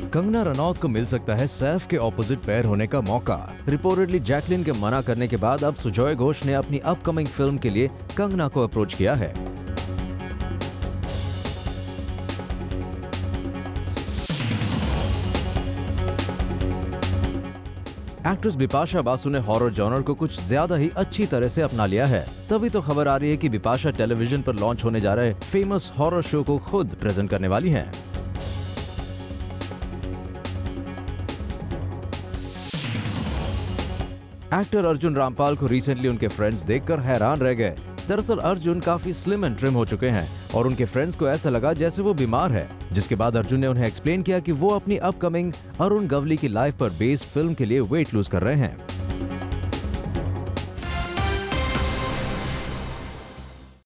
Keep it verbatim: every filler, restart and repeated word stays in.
कंगना रनौत को मिल सकता है सैफ के ऑपोजिट पैर होने का मौका। रिपोर्टेडली जैकलिन के मना करने के बाद अब सुजॉय घोष ने अपनी अपकमिंग फिल्म के लिए कंगना को अप्रोच किया है। एक्ट्रेस बिपाशा बासु ने हॉरर जॉनर को कुछ ज्यादा ही अच्छी तरह से अपना लिया है। तभी तो खबर आ रही है कि बिपाशा टेलीविजन पर लॉन्च होने जा रहे फेमस हॉरर शो को खुद प्रेजेंट करने वाली हैं। एक्टर अर्जुन रामपाल को रिसेंटली उनके फ्रेंड्स देखकर हैरान रह गए। दरअसल अर्जुन काफी स्लिम एंड ट्रिम हो चुके हैं और उनके फ्रेंड्स को ऐसा लगा जैसे वो बीमार है, जिसके बाद अर्जुन ने उन्हें एक्सप्लेन किया कि वो अपनी अपकमिंग अरुण गवली की लाइफ पर बेस्ड फिल्म के लिए वेट लूज कर रहे हैं।